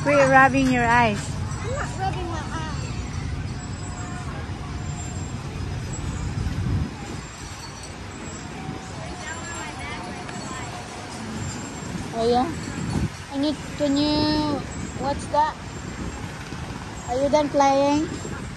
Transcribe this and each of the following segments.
Quit rubbing your eyes. I'm not rubbing my eyes. Oh yeah? Can you, what's that? Are you done playing?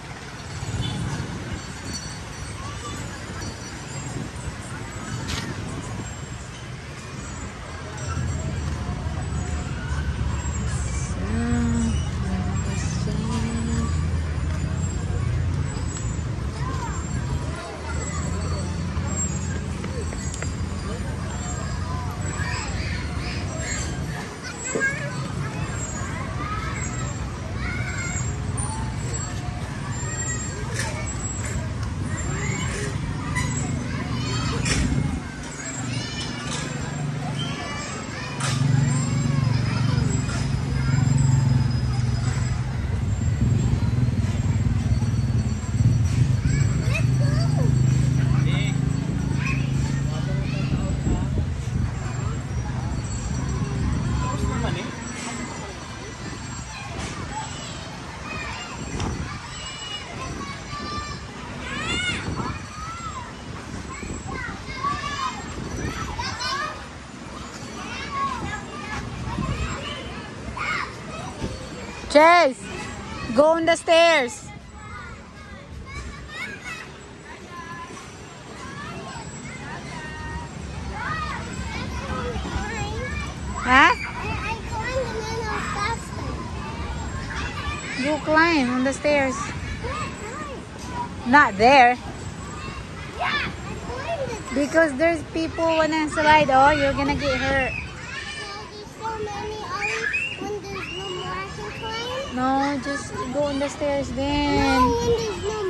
Chase, go on the stairs. Huh? I climbed and then I was faster. You climb on the stairs. Not there. Yeah, I climbed it. Because there's people wanna slide. Oh, you're gonna get hurt. There's so many always when there's no more I can climb. No, just go on the stairs No, then. when there's no